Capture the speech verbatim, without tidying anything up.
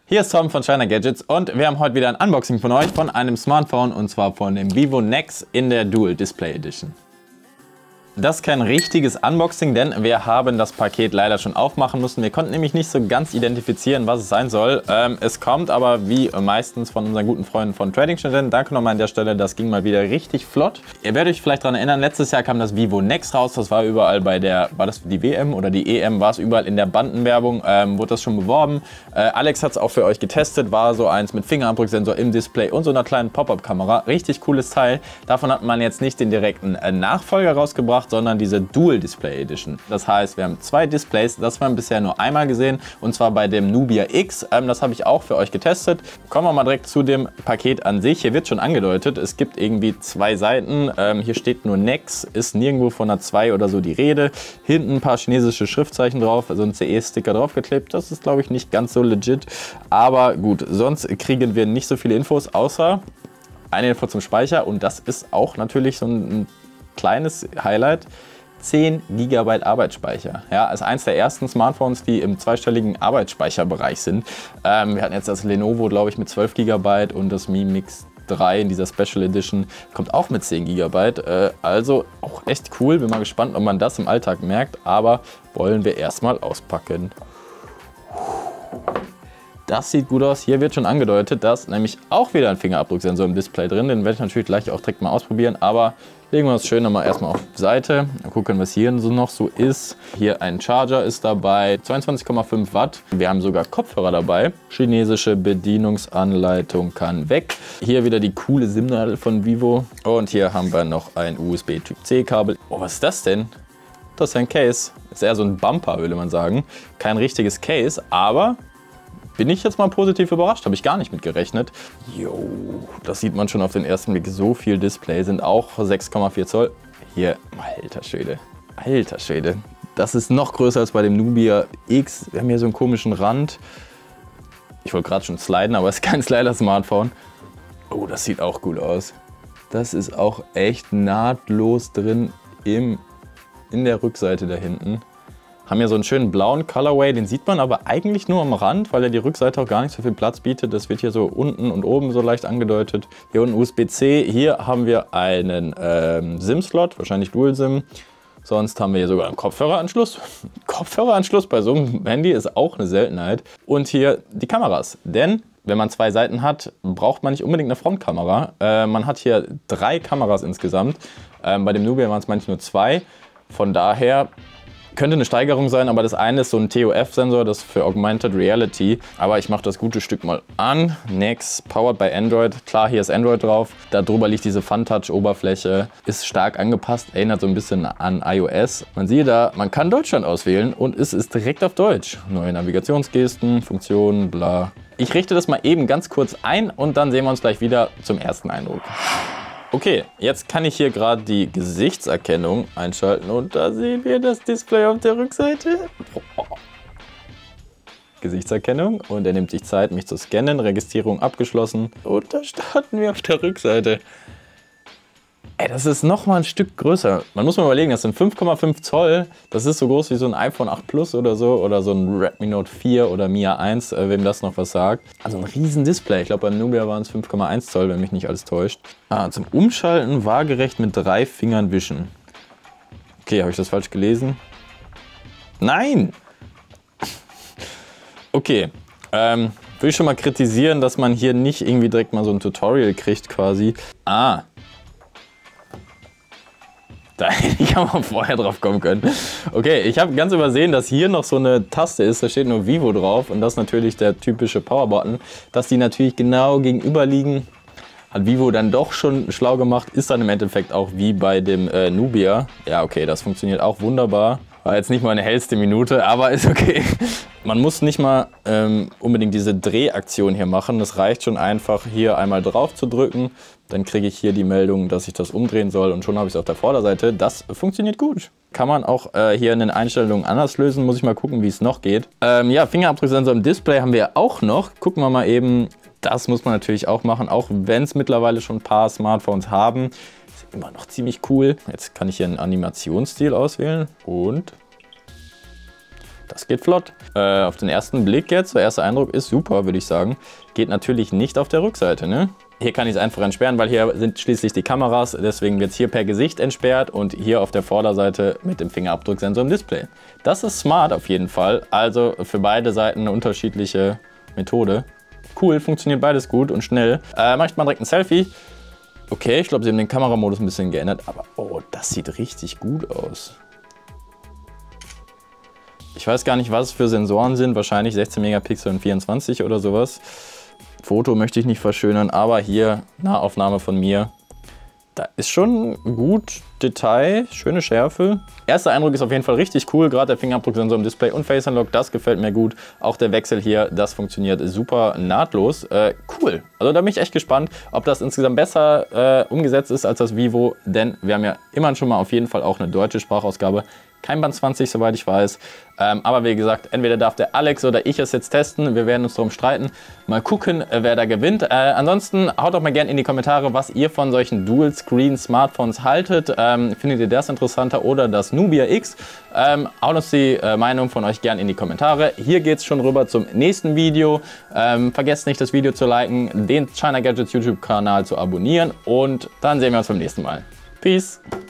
Hier ist Tom von Shiner Gadgets und wir haben heute wieder ein Unboxing von euch von einem Smartphone und zwar von dem Vivo Nex in der Dual Display Edition. Das ist kein richtiges Unboxing, denn wir haben das Paket leider schon aufmachen müssen. Wir konnten nämlich nicht so ganz identifizieren, was es sein soll. Ähm, es kommt aber wie meistens von unseren guten Freunden von Trading Shenzhen. Danke nochmal an der Stelle, das ging mal wieder richtig flott. Ihr werdet euch vielleicht daran erinnern, letztes Jahr kam das Vivo Nex raus. Das war überall bei der, war das die W M oder die E M, war es überall in der Bandenwerbung, ähm, wurde das schon beworben. Äh, Alex hat es auch für euch getestet, war so eins mit Fingerabdrucksensor im Display und so einer kleinen Pop-Up-Kamera. Richtig cooles Teil. Davon hat man jetzt nicht den direkten äh, Nachfolger rausgebracht, sondern diese Dual Display Edition. Das heißt, wir haben zwei Displays, das haben wir bisher nur einmal gesehen und zwar bei dem Nubia X. Ähm, das habe ich auch für euch getestet. Kommen wir mal direkt zu dem Paket an sich. Hier wird schon angedeutet, es gibt irgendwie zwei Seiten. Ähm, hier steht nur Nex, ist nirgendwo von einer zwei oder so die Rede. Hinten ein paar chinesische Schriftzeichen drauf, also ein C E-Sticker draufgeklebt. Das ist, glaube ich, nicht ganz so legit. Aber gut, sonst kriegen wir nicht so viele Infos, außer eine Info zum Speicher und das ist auch natürlich so ein kleines Highlight, zehn Gigabyte Arbeitsspeicher. Ja, als eins der ersten Smartphones, die im zweistelligen Arbeitsspeicherbereich sind. Ähm, wir hatten jetzt das Lenovo, glaube ich, mit zwölf Gigabyte und das Mi Mix drei in dieser Special Edition kommt auch mit zehn Gigabyte. Äh, also auch echt cool. Bin mal gespannt, ob man das im Alltag merkt. Aber wollen wir erstmal auspacken. Das sieht gut aus. Hier wird schon angedeutet, dass nämlich auch wieder ein Fingerabdrucksensor im Display drin. Den werde ich natürlich gleich auch direkt mal ausprobieren. Aber legen wir das schön nochmal erstmal auf die Seite. Mal gucken, was hier so noch so ist. Hier ein Charger ist dabei, zweiundzwanzig Komma fünf Watt. Wir haben sogar Kopfhörer dabei. Chinesische Bedienungsanleitung kann weg. Hier wieder die coole SIM-Nadel von Vivo. Und hier haben wir noch ein U S B Typ C Kabel. Oh, was ist das denn? Das ist ein Case. Ist eher so ein Bumper, würde man sagen. Kein richtiges Case, aber bin ich jetzt mal positiv überrascht, habe ich gar nicht mit gerechnet. Jo, das sieht man schon auf den ersten Blick. So viel Display sind auch sechs Komma vier Zoll. Hier, alter Schwede, alter Schwede. Das ist noch größer als bei dem Nubia X. Wir haben hier so einen komischen Rand. Ich wollte gerade schon sliden, aber es ist kein Slider-Smartphone. Oh, das sieht auch gut aus. Das ist auch echt nahtlos drin im, in der Rückseite da hinten. Haben hier so einen schönen blauen Colorway, den sieht man aber eigentlich nur am Rand, weil er die Rückseite auch gar nicht so viel Platz bietet. Das wird hier so unten und oben so leicht angedeutet. Hier unten U S B C, hier haben wir einen ähm, SIM-Slot, wahrscheinlich Dual-SIM. Sonst haben wir hier sogar einen Kopfhöreranschluss. Kopfhöreranschluss bei so einem Handy ist auch eine Seltenheit. Und hier die Kameras, denn wenn man zwei Seiten hat, braucht man nicht unbedingt eine Frontkamera. Äh, man hat hier drei Kameras insgesamt. Ähm, bei dem Nubia waren es manchmal nur zwei. Von daher könnte eine Steigerung sein, aber das eine ist so ein T O F-Sensor, das ist für Augmented Reality. Aber ich mache das gute Stück mal an. Nex, powered by Android. Klar, hier ist Android drauf. Darüber liegt diese Fun-Touch-Oberfläche. Ist stark angepasst, erinnert so ein bisschen an iOS. Man sieht da, man kann Deutschland auswählen und es ist direkt auf Deutsch. Neue Navigationsgesten, Funktionen, bla. Ich richte das mal eben ganz kurz ein und dann sehen wir uns gleich wieder zum ersten Eindruck. Okay, jetzt kann ich hier gerade die Gesichtserkennung einschalten und da sehen wir das Display auf der Rückseite. Oh. Gesichtserkennung und er nimmt sich Zeit, mich zu scannen. Registrierung abgeschlossen und da starten wir auf der Rückseite. Ey, das ist noch mal ein Stück größer. Man muss mal überlegen, das sind fünf Komma fünf Zoll. Das ist so groß wie so ein iPhone acht Plus oder so oder so ein Redmi Note vier oder Mi A eins, äh, wem das noch was sagt. Also ein riesen Display. Ich glaube, beim Nubia waren es fünf Komma eins Zoll, wenn mich nicht alles täuscht. Ah, zum Umschalten waagerecht mit drei Fingern wischen. Okay, habe ich das falsch gelesen? Nein! Okay, ähm, würde ich schon mal kritisieren, dass man hier nicht irgendwie direkt mal so ein Tutorial kriegt quasi. Ah. Da hätte ich auch mal vorher drauf kommen können. Okay, ich habe ganz übersehen, dass hier noch so eine Taste ist, da steht nur Vivo drauf und das ist natürlich der typische Power-Button. Dass die natürlich genau gegenüber liegen, hat Vivo dann doch schon schlau gemacht, ist dann im Endeffekt auch wie bei dem äh, Nubia. Ja, okay, das funktioniert auch wunderbar. War jetzt nicht meine hellste Minute, aber ist okay. Man muss nicht mal ähm, unbedingt diese Drehaktion hier machen. Das reicht schon einfach, hier einmal drauf zu drücken. Dann kriege ich hier die Meldung, dass ich das umdrehen soll und schon habe ich es auf der Vorderseite. Das funktioniert gut. Kann man auch äh, hier in den Einstellungen anders lösen. Muss ich mal gucken, wie es noch geht. Ähm, ja, Fingerabdrucksensor im Display haben wir auch noch. Gucken wir mal eben. Das muss man natürlich auch machen, auch wenn es mittlerweile schon ein paar Smartphones haben. Ist immer noch ziemlich cool. Jetzt kann ich hier einen Animationsstil auswählen und das geht flott. Äh, auf den ersten Blick jetzt, der erste Eindruck ist super, würde ich sagen. Geht natürlich nicht auf der Rückseite, ne? Hier kann ich es einfach entsperren, weil hier sind schließlich die Kameras. Deswegen wird es hier per Gesicht entsperrt und hier auf der Vorderseite mit dem Fingerabdrucksensor im Display. Das ist smart auf jeden Fall. Also für beide Seiten eine unterschiedliche Methode. Cool, funktioniert beides gut und schnell. Äh, mach ich mal direkt ein Selfie. Okay, ich glaube, sie haben den Kameramodus ein bisschen geändert. Aber oh, das sieht richtig gut aus. Ich weiß gar nicht, was es für Sensoren sind. Wahrscheinlich sechzehn Megapixel und vierundzwanzig oder sowas. Foto möchte ich nicht verschönern, aber hier Nahaufnahme von mir. Da ist schon gut Detail, schöne Schärfe. Erster Eindruck ist auf jeden Fall richtig cool, gerade der Fingerabdrucksensor im Display und Face Unlock, das gefällt mir gut. Auch der Wechsel hier, das funktioniert super nahtlos. Äh, cool, also da bin ich echt gespannt, ob das insgesamt besser äh, umgesetzt ist als das Vivo, denn wir haben ja immer schon mal auf jeden Fall auch eine deutsche Sprachausgabe. Kein Band zwanzig, soweit ich weiß. Ähm, aber wie gesagt, entweder darf der Alex oder ich es jetzt testen. Wir werden uns darum streiten. Mal gucken, wer da gewinnt. Äh, ansonsten haut doch mal gerne in die Kommentare, was ihr von solchen Dual-Screen-Smartphones haltet. Ähm, findet ihr das interessanter oder das Nubia X? Ähm, haut uns die äh, Meinung von euch gerne in die Kommentare. Hier geht es schon rüber zum nächsten Video. Ähm, vergesst nicht, das Video zu liken, den China Gadgets YouTube-Kanal zu abonnieren. Und dann sehen wir uns beim nächsten Mal. Peace!